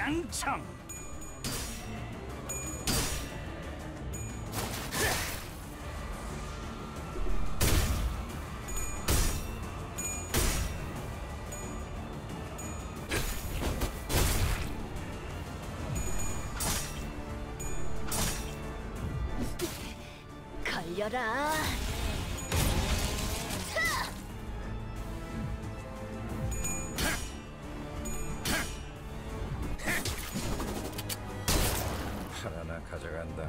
깡총! 걸려라. 팔 하나 가져간다.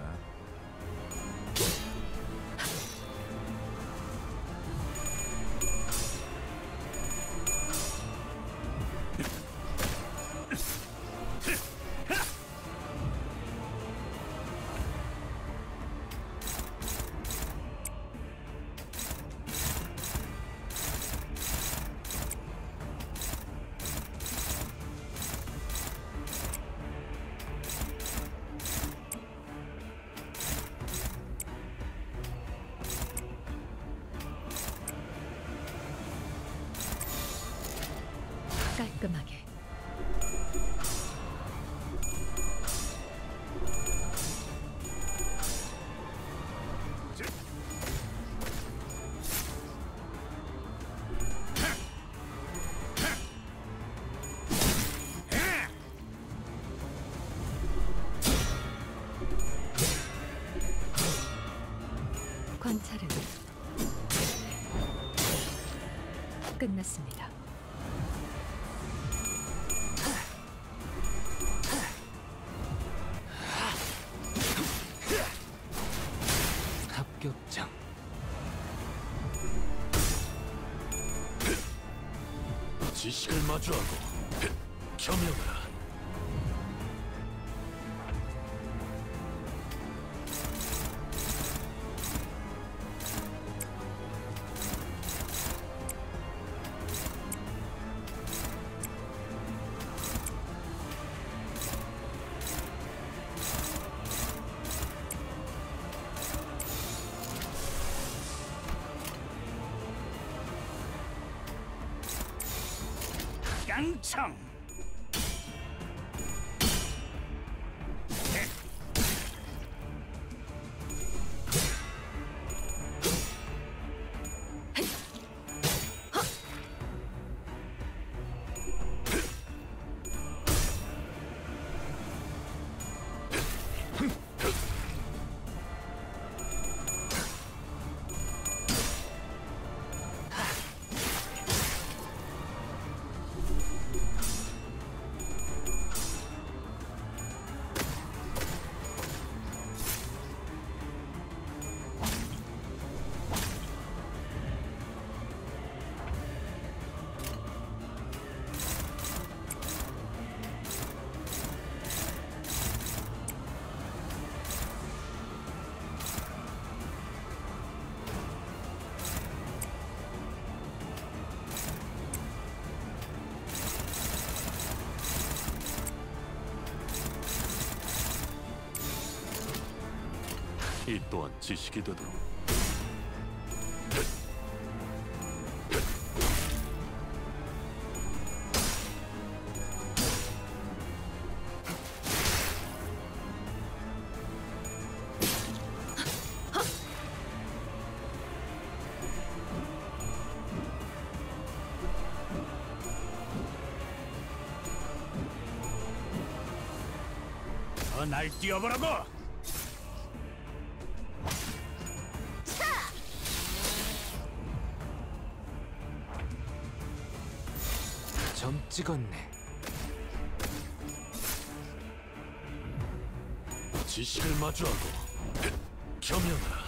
깔끔하게. 관찰은 끝났습니다. 합격장. 지식을 마주하고 겸용하라. 깡총! 이 또한 지식이 되도록. 날 뛰어보라고! 점 찍었네. 지식을 마주하고 겸용하라.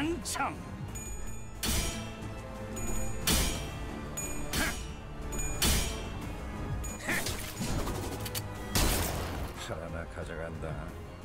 당첨. 하나 가져간다.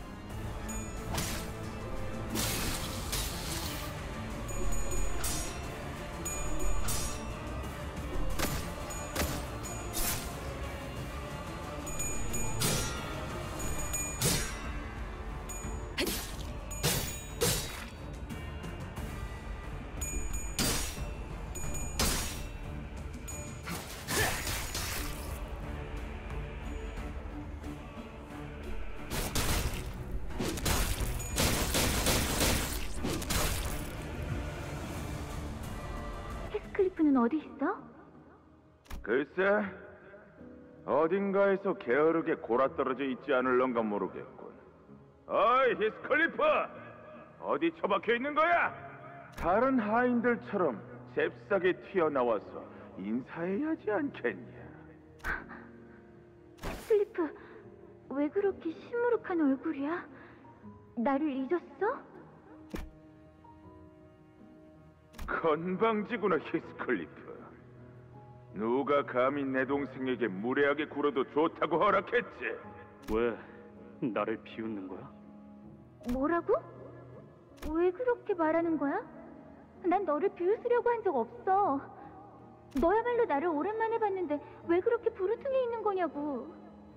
히스클리프는 어디 있어? 글쎄, 어딘가에서 게으르게 골아떨어져 있지 않을런가 모르겠군. 어이, 히스클리프! 어디 처박혀 있는 거야? 다른 하인들처럼 잽싸게 튀어나와서 인사해야 하지 않겠냐? 히스클리프, 왜 그렇게 시무룩한 얼굴이야? 나를 잊었어? 건방지구나, 히스클리프. 누가 감히 내 동생에게 무례하게 굴어도 좋다고 허락했지? 왜 나를 비웃는 거야? 뭐라고? 왜 그렇게 말하는 거야? 난 너를 비웃으려고 한 적 없어. 너야말로 나를 오랜만에 봤는데 왜 그렇게 부르퉁해 있는 거냐고.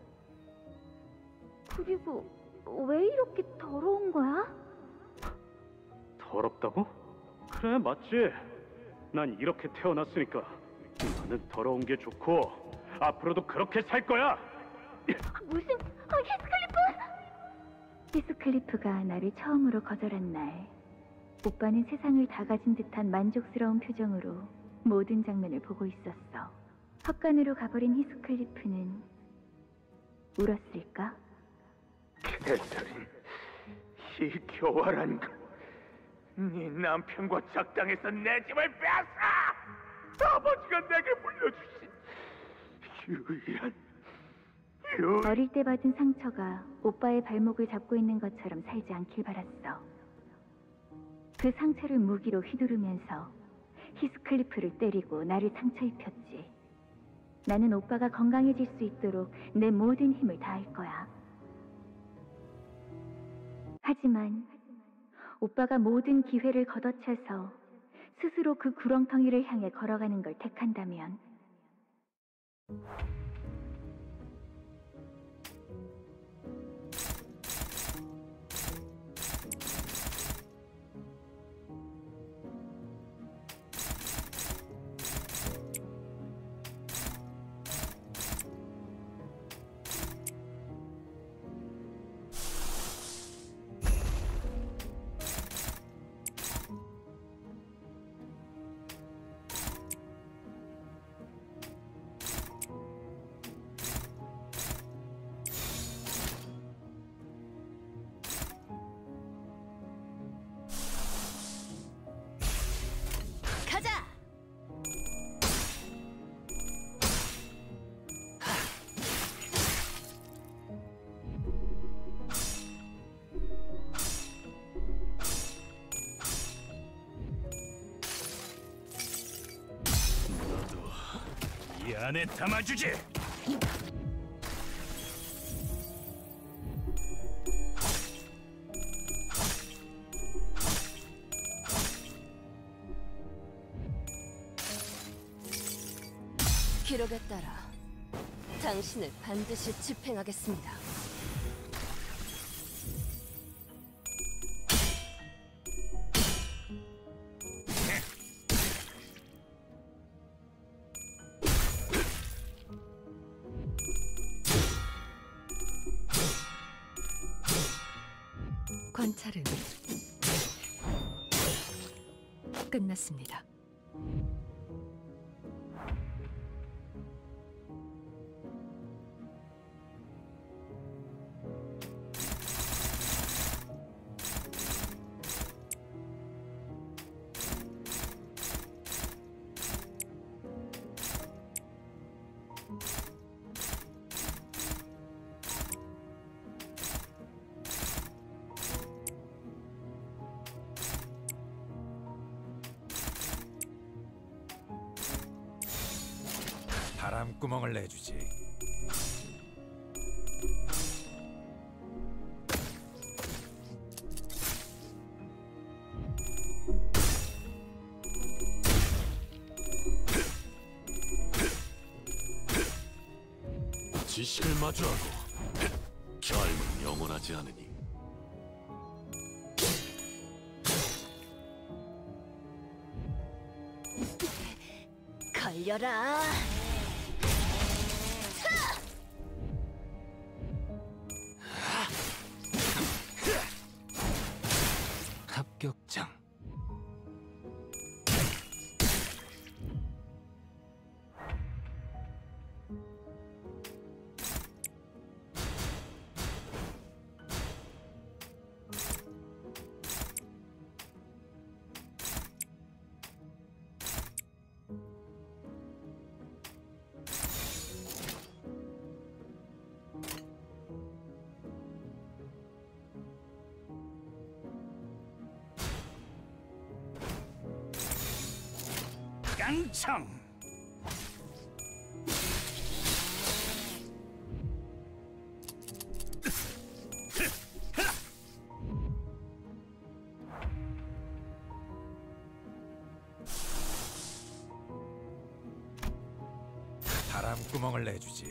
그리고 왜 이렇게 더러운 거야? 더럽다고? 그래, 맞지. 난 이렇게 태어났으니까 나는 더러운 게 좋고 앞으로도 그렇게 살 거야. 무슨... 히스클리프가 나를 처음으로 거절한 날, 오빠는 세상을 다 가진 듯한 만족스러운 표정으로 모든 장면을 보고 있었어. 헛간으로 가버린 히스클리프는 울었을까? 캐서린, 이 교활한 것. 네 남편과 작당해서 내 집을 빼앗아! 아버지가 내게 물려주신 유일한... 어릴 때 받은 상처가 오빠의 발목을 잡고 있는 것처럼 살지 않길 바랐어. 그 상처를 무기로 휘두르면서 히스클리프를 때리고 나를 상처 입혔지. 나는 오빠가 건강해질 수 있도록 내 모든 힘을 다할 거야. 하지만 오빠가 모든 기회를 걷어차서 스스로 그 구렁텅이를 향해 걸어가는 걸 택한다면 가자! 너도 이 안에 담아주지. 기록에 따라 당신을 반드시 집행하겠습니다. 관찰은 끝났습니다. 바람구멍을 내주지. 지식을 마주하고 삶은 영원하지 않으니. 걸려라. 합격장. 깡총. 바람구멍을 내주지.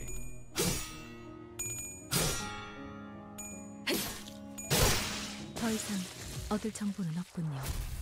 더 이상 얻을 정보는 없군요.